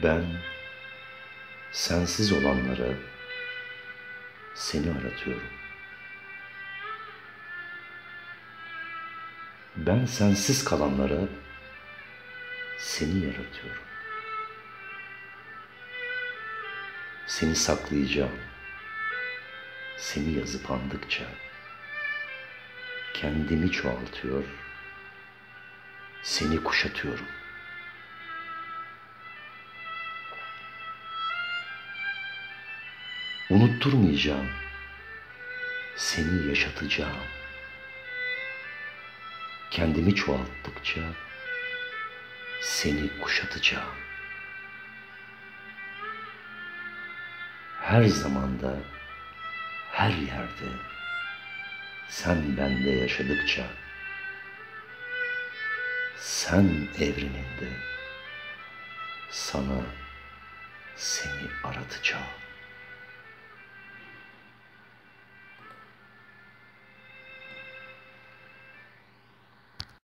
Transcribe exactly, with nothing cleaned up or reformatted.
Ben sensiz olanlara seni aratıyorum. Ben sensiz kalanlara seni yaratıyorum. Seni saklayacağım. Seni yazıp andıkça kendimi çoğaltıyor, seni kuşatıyorum. Unutturmayacağım, seni yaşatacağım. Kendimi çoğalttıkça seni kuşatacağım. Her zamanda, her yerde sen bende yaşadıkça, sen evreninde sana seni aratacağım.